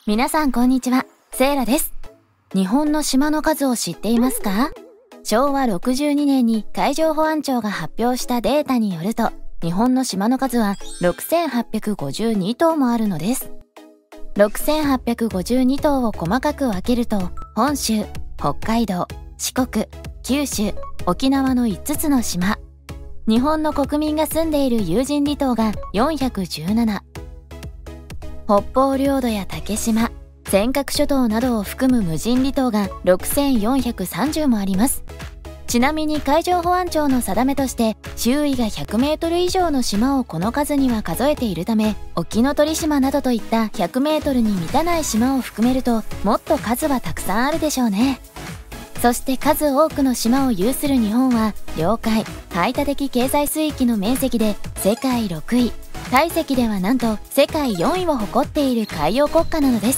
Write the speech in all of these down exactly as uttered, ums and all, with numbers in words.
皆さんこんにちは、セイラです。日本の島の数を知っていますか？しょうわろくじゅうにねんに海上保安庁が発表したデータによると、日本の島の数はろくせんはっぴゃくごじゅうにとうもあるのです。ろくせんはっぴゃくごじゅうにとうを細かく分けると、本州、北海道、四国、九州、沖縄のいつつの島、日本の国民が住んでいる有人離島がよんひゃくじゅうなな、北方領土や竹島、尖閣諸島などを含む無人離島がろくせんよんひゃくさんじゅうもあります。ちなみに海上保安庁の定めとして、周囲がひゃくメートル以上の島をこの数には数えているため、沖ノ鳥島などといったひゃくメートルに満たない島を含めると、もっと数はたくさんあるでしょうね。そして数多くの島を有する日本は、領海・排他的経済水域の面積で世界ろくい、体積ではなんと世界よんいを誇っている海洋国家なのです。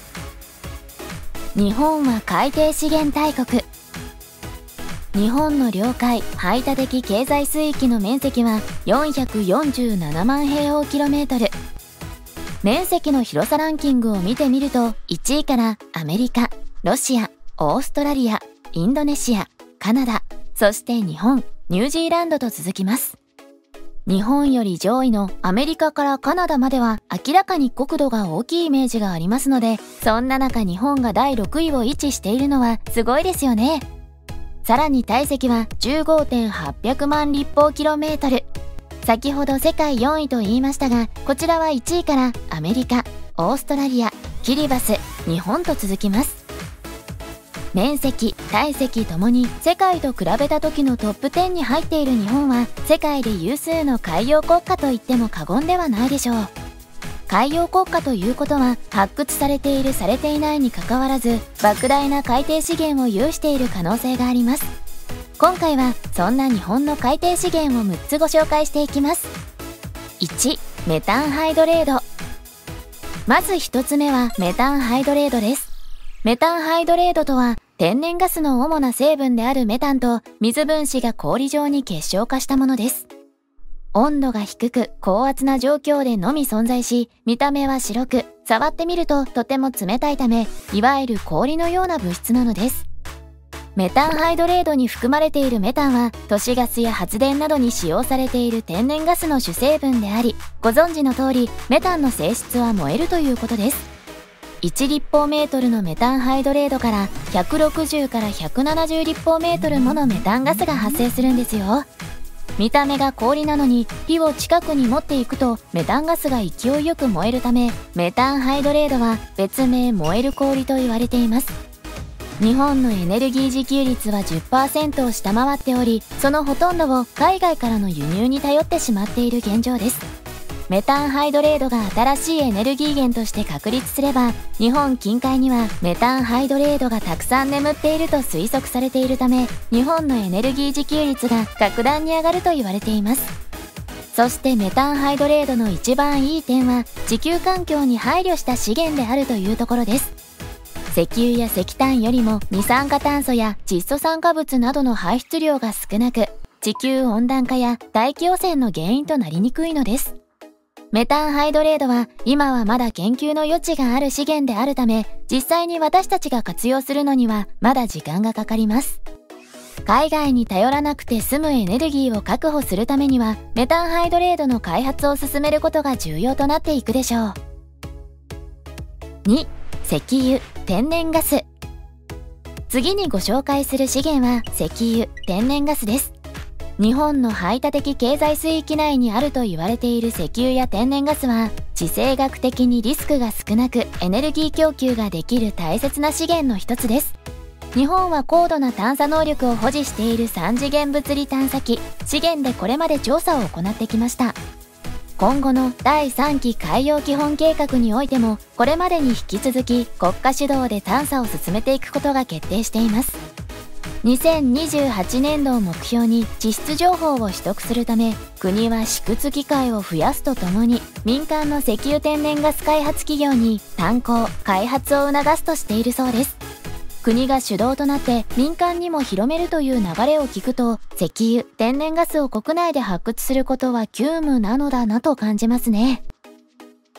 日本は海底資源大国。日本の領海・排他的経済水域の面積はよんひゃくよんじゅうななまんへいほうキロメートル。面積の広さランキングを見てみると、いちいからアメリカ、ロシア、オーストラリア、インドネシア、カナダ、そして日本、ニュージーランドと続きます。日本より上位のアメリカからカナダまでは明らかに国土が大きいイメージがありますので、そんな中日本がだいろくいを位置しているのはすごいですよね。さらに体積は じゅうごてんはっぴゃくまんりっぽうキロメートル。先ほど世界よんいと言いましたが、こちらはいちいからアメリカ、オーストラリア、キリバス、日本と続きます。面積、体積ともに世界と比べた時のトップじゅうに入っている日本は、世界で有数の海洋国家と言っても過言ではないでしょう。海洋国家ということは、発掘されているされていないにかかわらず、莫大な海底資源を有している可能性があります。今回はそんな日本の海底資源をむっつご紹介していきます。いち、メタンハイドレード。まずひとつめはメタンハイドレードです。メタンハイドレードとは、天然ガスの主な成分であるメタンと水分子が氷状に結晶化したものです。温度が低く高圧な状況でのみ存在し、見た目は白く、触ってみるととても冷たいため、いわゆる氷のような物質なのです。メタンハイドレードに含まれているメタンは、都市ガスや発電などに使用されている天然ガスの主成分であり、ご存知の通り、メタンの性質は燃えるということです。いちりっぽうメートルのメタンハイドレードからひゃくろくじゅうからひゃくななじゅうりっぽうメートルものメタンガスが発生するんですよ。見た目が氷なのに、火を近くに持っていくとメタンガスが勢いよく燃えるため、メタンハイドレードは別名燃える氷と言われています。日本のエネルギー自給率は じゅっパーセント を下回っており、そのほとんどを海外からの輸入に頼ってしまっている現状です。メタンハイドレードが新しいエネルギー源として確立すれば、日本近海にはメタンハイドレードがたくさん眠っていると推測されているため、日本のエネルギー自給率が格段に上がると言われています。そしてメタンハイドレードの一番いい点は、地球環境に配慮した資源であるというところです。石油や石炭よりも二酸化炭素や窒素酸化物などの排出量が少なく、地球温暖化や大気汚染の原因となりにくいのです。メタンハイドレードは今はまだ研究の余地がある資源であるため、実際に私たちが活用するのにはまだ時間がかかります。海外に頼らなくて済むエネルギーを確保するためには、メタンハイドレードの開発を進めることが重要となっていくでしょう。に、石油・天然ガス。次にご紹介する資源は石油・天然ガスです。日本の排他的経済水域内にあると言われている石油や天然ガスは、地政学的にリスクが少なくエネルギー供給ができる大切な資源の一つです。日本は高度な探査能力を保持しているさんじげん物理探査機、資源でこれまで調査を行ってきました。今後のだいさんき海洋基本計画においても、これまでに引き続き国家主導で探査を進めていくことが決定しています。にせんにじゅうはちねんどを目標に地質情報を取得するため、国は試掘機会を増やすとともに、民間の石油天然ガス開発企業に探考・開発を促すとしているそうです。国が主導となって民間にも広めるという流れを聞くと、石油・天然ガスを国内で発掘することは急務なのだなと感じますね。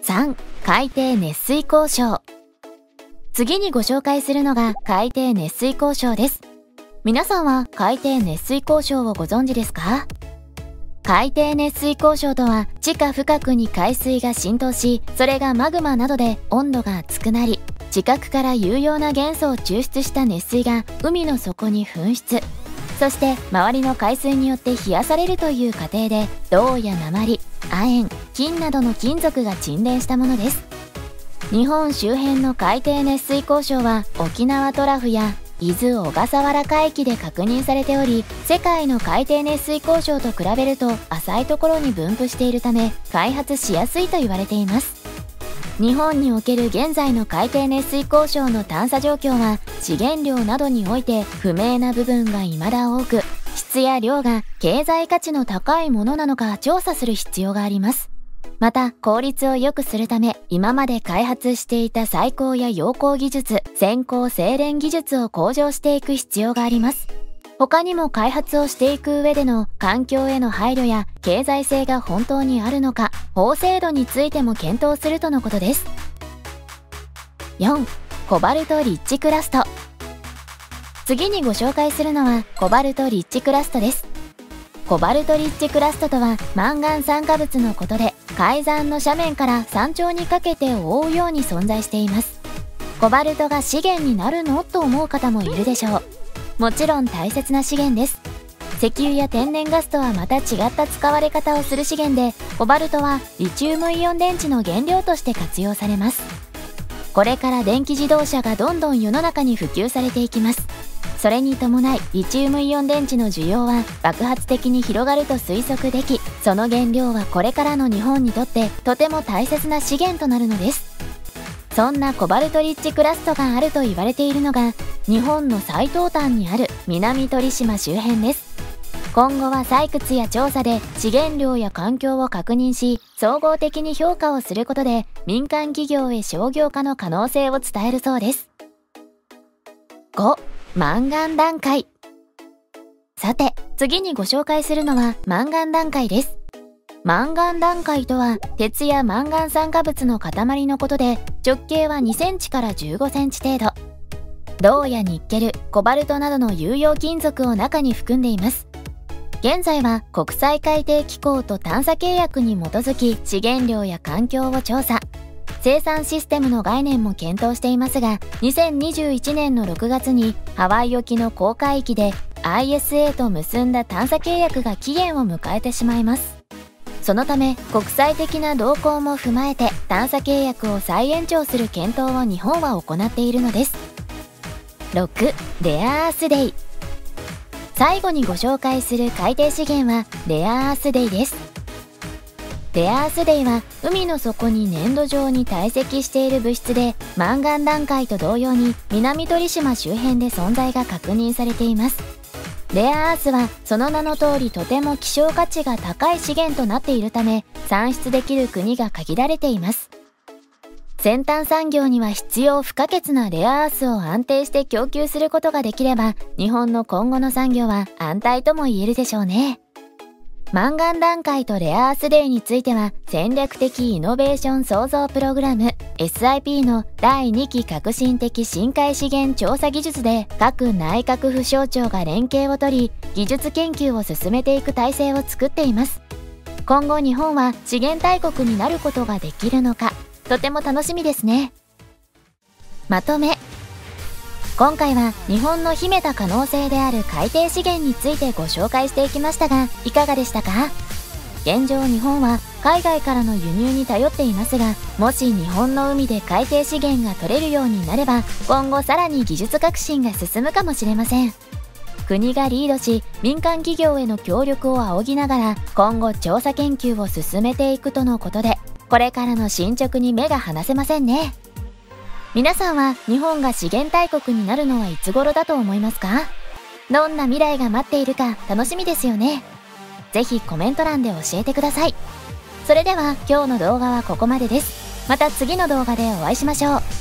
さん、海底熱水鉱床。次にご紹介するのが海底熱水鉱床です。皆さんは海底熱水鉱床をご存知ですか？海底熱水鉱床とは、地下深くに海水が浸透し、それがマグマなどで温度が熱くなり、地殻から有用な元素を抽出した熱水が海の底に噴出。そして周りの海水によって冷やされるという過程で、銅や鉛、亜鉛、金などの金属が沈殿したものです。日本周辺の海底熱水鉱床は沖縄トラフや伊豆小笠原海域で確認されており、世界の海底熱水鉱床と比べると浅いところに分布しているため、開発しやすいと言われています。日本における現在の海底熱水鉱床の探査状況は、資源量などにおいて不明な部分が未だ多く、質や量が経済価値の高いものなのか調査する必要があります。また、効率を良くするため、今まで開発していた採鉱や溶鉱技術、先行精錬技術を向上していく必要があります。他にも開発をしていく上での環境への配慮や経済性が本当にあるのか、法制度についても検討するとのことです。よん、コバルトリッチクラスト。次にご紹介するのはコバルトリッチクラストです。コバルトリッチクラストとはマンガン酸化物のことで、海山の斜面から山頂にかけて覆うように存在しています。コバルトが資源になるのと思う方もいるでしょう。もちろん大切な資源です。石油や天然ガスとはまた違った使われ方をする資源で、コバルトはリチウムイオン電池の原料として活用されます。これから電気自動車がどんどん世の中に普及されていきます。それに伴い、リチウムイオン電池の需要は爆発的に広がると推測でき、その原料はこれからの日本にとってとても大切な資源となるのです。そんなコバルトリッチクラストがあると言われているのが、日本の最東端にある南鳥島周辺です。今後は採掘や調査で資源量や環境を確認し、総合的に評価をすることで民間企業へ商業化の可能性を伝えるそうです。ご、マンガン段階。さて、次にご紹介するのはマンガン段階です。マンガン段階とは、鉄やマンガン酸化物の塊のことで、直径はにセンチからじゅうごセンチ程度。銅やニッケル、コバルトなどの有用金属を中に含んでいます。現在は国際海底機構と探査契約に基づき、資源量や環境を調査。生産システムの概念も検討していますが、にせんにじゅういちねんのろくがつにハワイ沖の公海域で アイエスエー と結んだ探査契約が期限を迎えてしまいます。そのため、国際的な動向も踏まえて探査契約を再延長する検討を日本は行っているのです。ろく、レアアースデイ。最後にご紹介する海底資源はレアアースデイです。レアアースデイは海の底に粘土状に堆積している物質で、マンガン段階と同様に南鳥島周辺で存在が確認されています。レアアースはその名の通りとても希少価値が高い資源となっているため、産出できる国が限られています。先端産業には必要不可欠なレアアースを安定して供給することができれば、日本の今後の産業は安泰とも言えるでしょうね。マンガン段階とレアアースデイについては、戦略的イノベーション創造プログラム エスアイピー のだいにき革新的深海資源調査技術で、各内閣府省庁が連携を取り、技術研究を進めていく体制を作っています。今後日本は資源大国になることができるのか、とても楽しみですね。まとめ。今回は日本の秘めた可能性である海底資源についてご紹介していきましたが、いかがでしたか？現状日本は海外からの輸入に頼っていますが、もし日本の海で海底資源が取れるようになれば、今後さらに技術革新が進むかもしれません。国がリードし、民間企業への協力を仰ぎながら、今後調査研究を進めていくとのことで、これからの進捗に目が離せませんね。皆さんは日本が資源大国になるのはいつ頃だと思いますか？どんな未来が待っているか楽しみですよね。ぜひコメント欄で教えてください。それでは今日の動画はここまでです。また次の動画でお会いしましょう。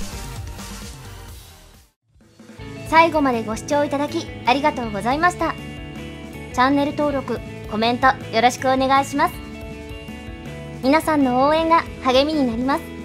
最後までご視聴いただきありがとうございました。チャンネル登録、コメントよろしくお願いします。皆さんの応援が励みになります。